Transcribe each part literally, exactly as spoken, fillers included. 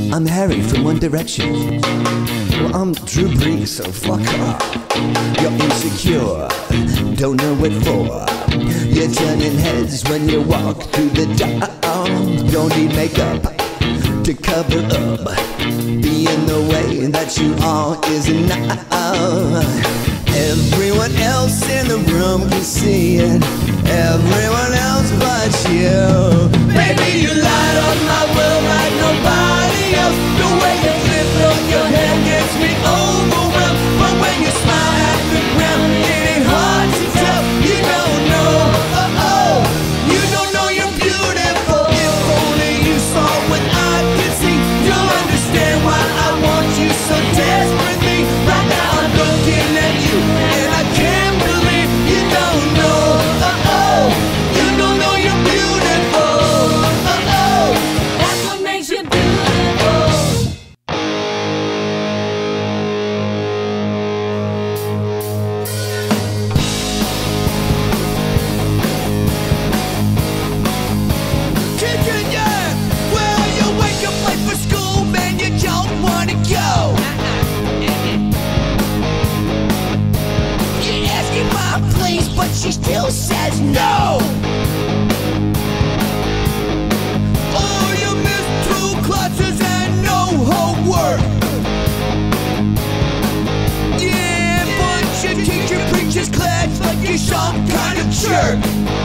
I'm Harry from One Direction. Well, I'm Drew Brees, so fuck off. You're insecure, don't know what for. You're turning heads when you walk through the door. Don't need makeup to cover up. Being the way that you are is enough. Everyone else in the room can see it. Everyone else but you. Baby, you light up my world like nobody else. The way you flip up your head gets me overwhelmed. But when you smile at the ground, it ain't hard to tell. You don't know, oh oh, you don't know you're beautiful. If only you saw what I could see, you'll understand why I want you so desperately. Right now I'm looking at you, and I can't believe you don't know, oh oh, you don't know you're beautiful, oh oh, that's what makes you beautiful. Chicken, yeah, well you wake up late for school, man, you don't wanna go. You're asking mom please, but she still says no. Oh, you missed two classes and no homework. Yeah, but your teacher preaches class like you're some kind of jerk.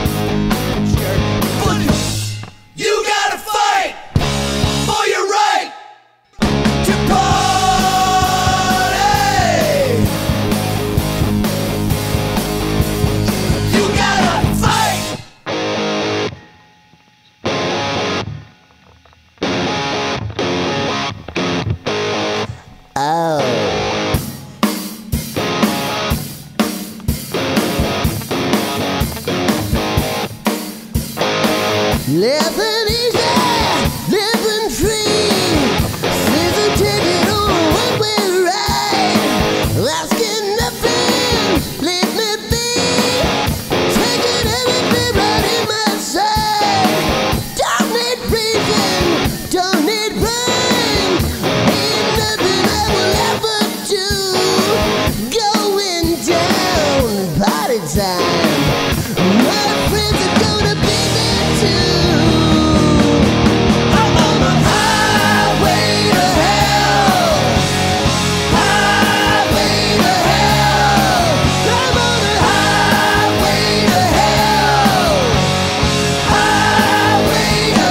But you gotta fight for your right to party. You gotta fight. Oh. Living easy, living free. Season ticket on one way ride. Asking nothing, let me be. Taking everything right in my side. Don't need reason, don't need rain. Ain't nothing I will ever do. Going down, party time. My friends are gonna be there too. I'm on the highway to hell. Highway to hell. I'm on the highway to hell. Highway to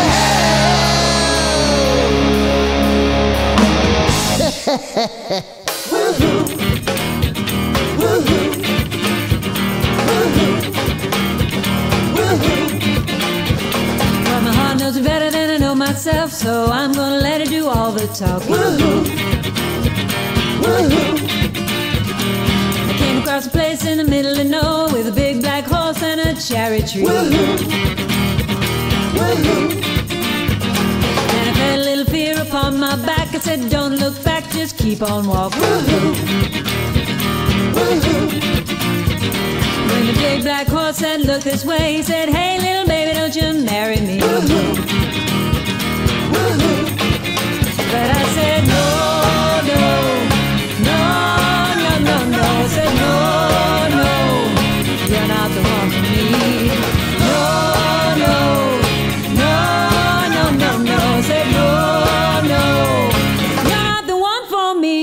hell. Woohoo. Woohoo. Woohoo. Woohoo. Well, my heart knows it better than I know myself, so I'm gonna let it do all the talking. Woohoo. Woohoo. I came across a place in the middle of nowhere with a big black horse and a cherry tree. Woohoo. Woohoo. And I felt a little fear upon my back. I said, don't look back, just keep on walking. Woohoo. Woohoo. When the big black horse said, look this way, he said, hey, little baby, don't you marry me. Woohoo. Woohoo. But I said, no, no, no, no, no, no. I said, no, no, you're not the one for me. No, no, no, no, no, no. I said, no, no, you're not the one for me.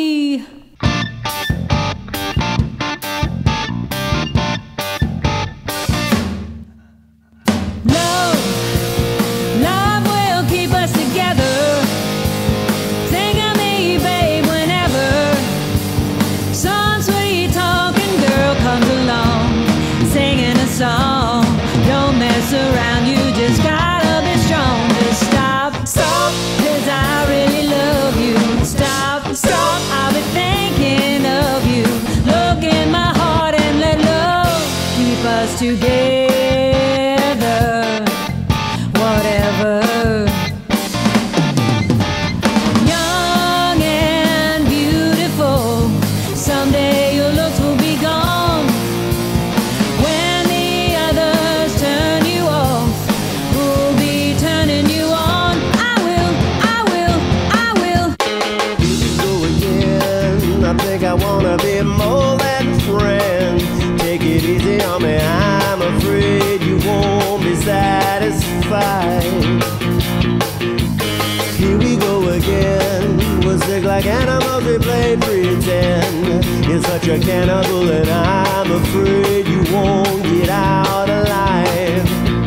Love, love will keep us together. Think of me, babe, whenever some sweet talking girl comes along, singing a song. Don't mess around, you just gotta be strong. Just stop, stop, 'cause I really love you. Stop, stop, I'll be thinking of you. Look in my heart and let love keep us together. Whatever. Young and beautiful, someday your looks will be gone. When the others turn you off, who'll be turning you on? I will, I will, I will, fight. Here we go again. We're sick like animals, we play pretend. You're such a cannibal and I'm afraid you won't get out alive.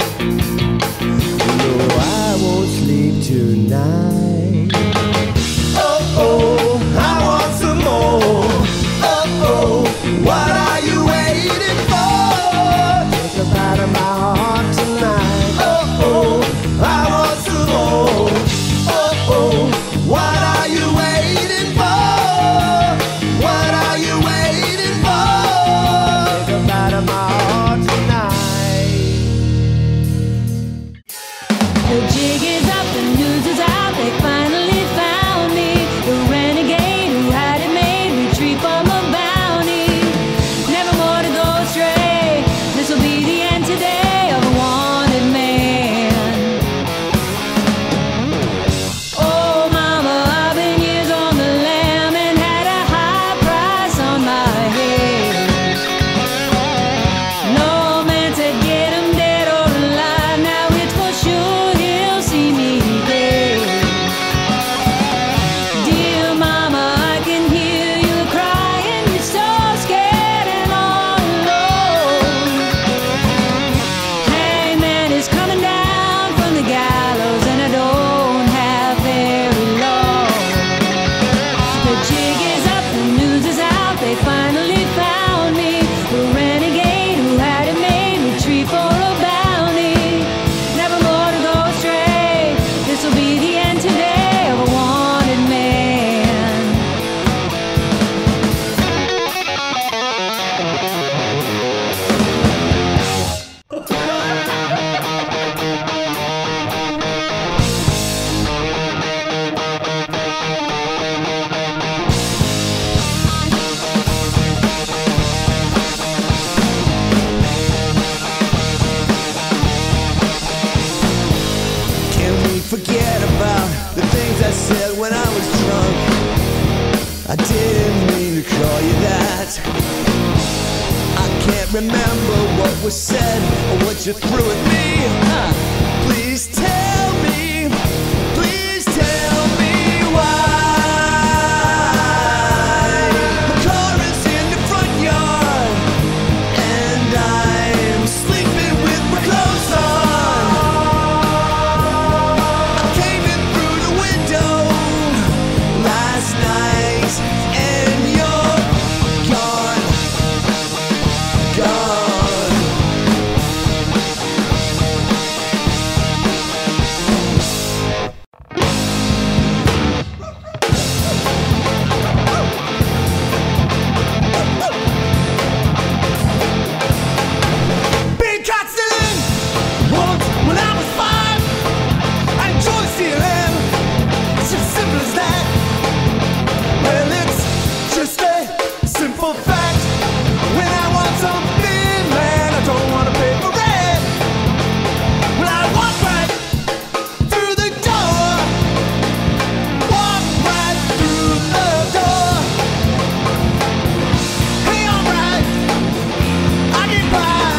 No, I won't sleep tonight. Oh, oh, I want some more. Oh, oh, what are you waiting for? Take a bite of my heart tonight. Oh, oh, I want some more. Oh, oh, what are you waiting for? What are you waiting for? Take a bite of my heart tonight. The jig is up, the news is out, they finally found me. The renegade who had it made, retreat from a bounty. Never more to go astray, this'll be the end today of a wanted man. Oh mama, I've been years on the lam and had a high price on my head. No man to get him dead or alive, now it's for sure he'll see me dead. Dear mama, I can hear you crying, you're so scared and all alone. Hangman is coming down from the gallows and I don't have very long. The jig is up, the news is out, they finally found me. The renegade who had it made, retreat for a bounty. Never more to go astray, this'll be the end today of a wanted man. Can we forget about the things I said when I was drunk? I didn't mean to call you that. I can't remember what was said or what you threw at me. Uh, please tell me, please tell me why. The car is in the front yard and I'm sleeping with my clothes on. I came in through the window last night and you're gone, gone. Been caught stealing once when I was five. I enjoy stealing. It's just simple as that. Well, it's just a simple fact. When I want something, man, I don't want to pay for it. Well, I walk right through the door. Walk right through the door. Hey, alright, I get by.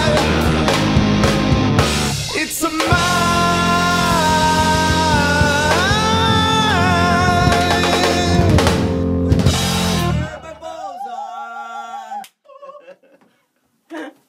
It's a mine.